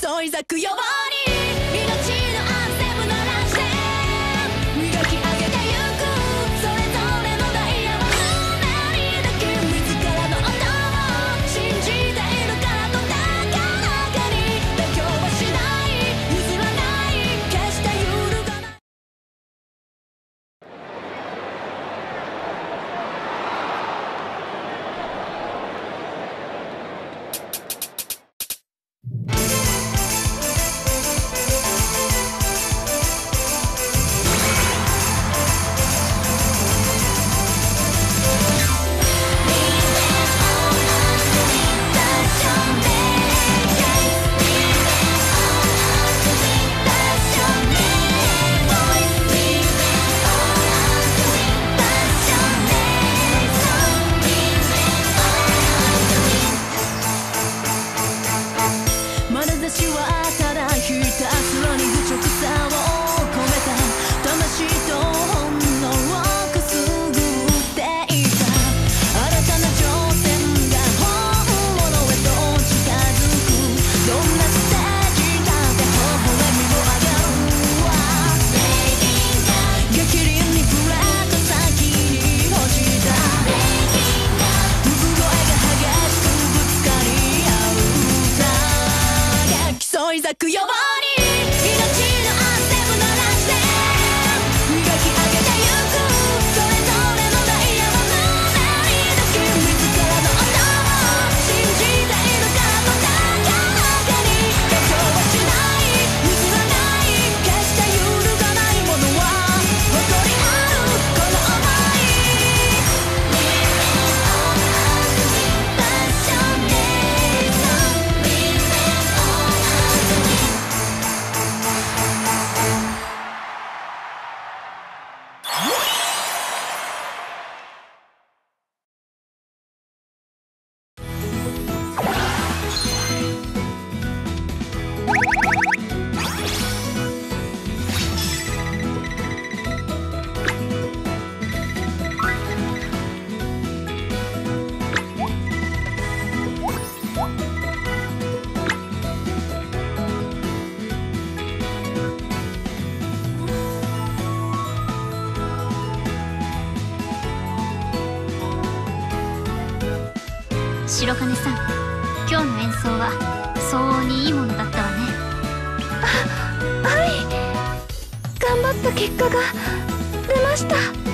競い咲くように命のアンセム鳴らして磨き上げてゆくそれぞれのダイヤは胸に抱き自らの音を信じているからと高らかに妥協はしない譲らない決して揺るがない。競い咲くように命のアンセム鳴らして磨き上げてゆくそれぞれのダイヤは胸に抱き自らの音を信じているからと高らかに妥協はしない譲らない決して揺るがないものは誇りあるこの想い白金さん、今日の演奏は相応にいいものだったわね。 はい、頑張った結果が出ました。